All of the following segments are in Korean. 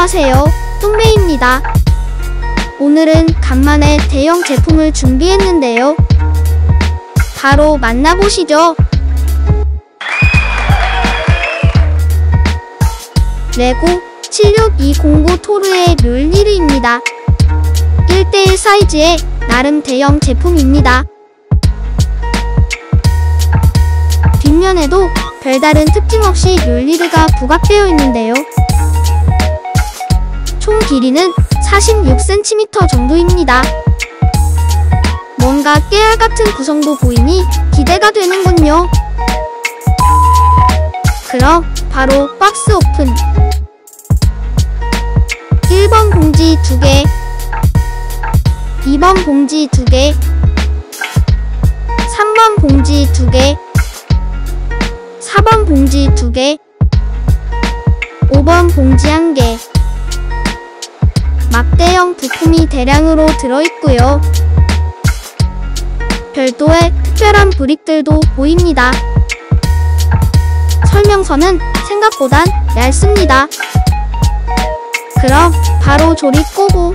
안녕하세요, 뚱배입니다. 오늘은 간만에 대형 제품을 준비했는데요. 바로 만나보시죠. 레고 76209 토르의 뮬리르입니다. 1:1 사이즈의 나름 대형 제품입니다. 뒷면에도 별다른 특징 없이 뮬리르가 부각되어 있는데요. 총 길이는 46cm 정도입니다. 뭔가 깨알같은 구성도 보이니 기대가 되는군요. 그럼 바로 박스 오픈. 1번 봉지 2개, 2번 봉지 2개, 3번 봉지 2개, 4번 봉지 2개, 5번 봉지 1개. 막대형 부품이 대량으로 들어있고요. 별도의 특별한 브릭들도 보입니다. 설명서는 생각보단 얇습니다. 그럼 바로 조립 고고!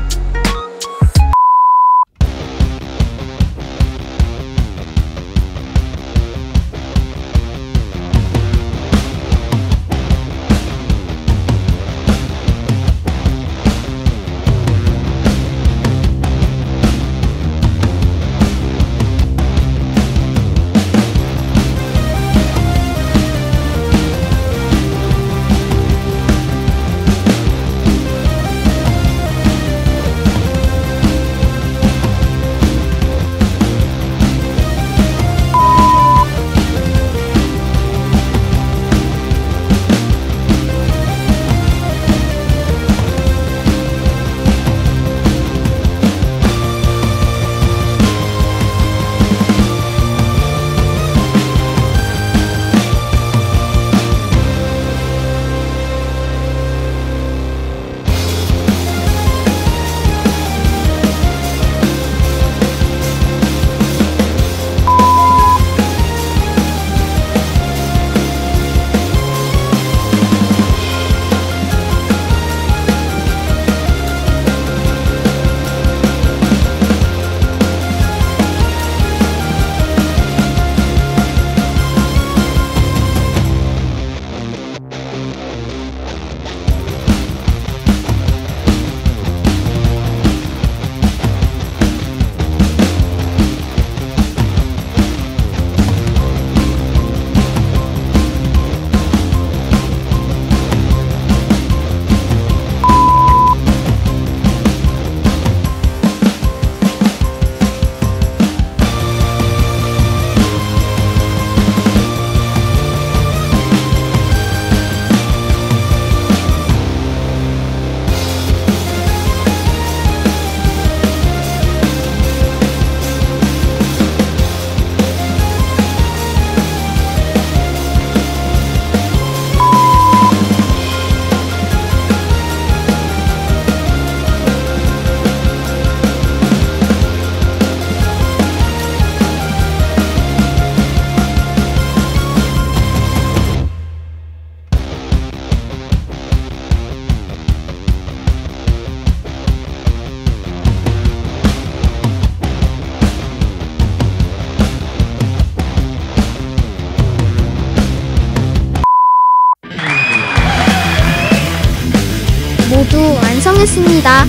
모두 완성했습니다.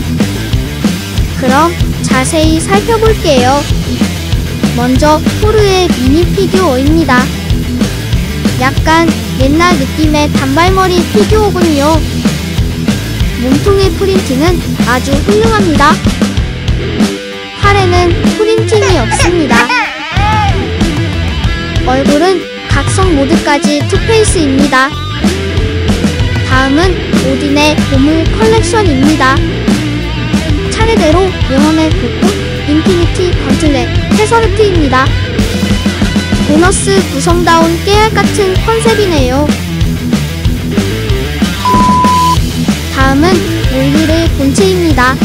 그럼 자세히 살펴볼게요. 먼저 토르의 미니 피규어입니다. 약간 옛날 느낌의 단발머리 피규어군요. 몸통의 프린팅은 아주 훌륭합니다. 팔에는 프린팅이 없습니다. 얼굴은 각성 모드까지 투페이스입니다. 다음은 오딘의 보물 컬렉션입니다. 차례대로 영혼의 불꽃, 인피니티 건틀렛, 테서르트입니다. 보너스 구성다운 깨알같은 컨셉이네요. 다음은 뮬리르 본체입니다.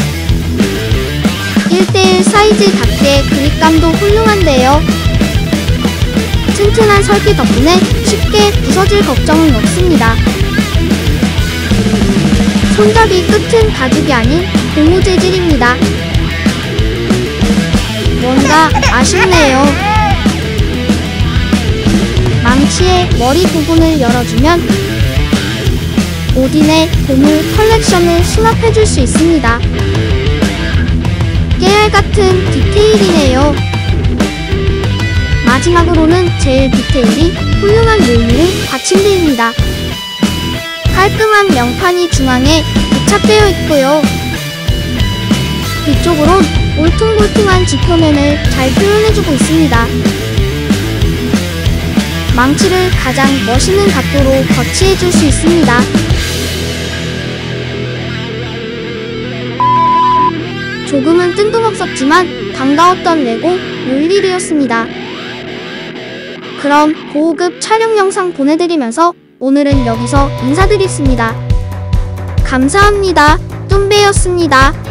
1:1 사이즈답게 그립감도 훌륭한데요. 튼튼한 설계 덕분에 쉽게 부서질 걱정은 없습니다. 손잡이 끝은 가죽이 아닌 고무 재질입니다. 뭔가 아쉽네요. 망치의 머리 부분을 열어주면 오딘의 보물 컬렉션을 수납해줄 수 있습니다. 깨알 같은 디테일이네요. 마지막으로는 제일 디테일이 훌륭한 묘미를 받침대입니다. 깔끔한 명판이 중앙에 부착되어 있고요. 뒤쪽으론 울퉁불퉁한 지표면을 잘 표현해주고 있습니다. 망치를 가장 멋있는 각도로 거치해줄 수 있습니다. 조금은 뜬금없었지만 반가웠던 레고 뮬리르였습니다. 그럼 고급 촬영 영상 보내드리면서 오늘은 여기서 인사드리겠습니다. 감사합니다. 뚠베였습니다.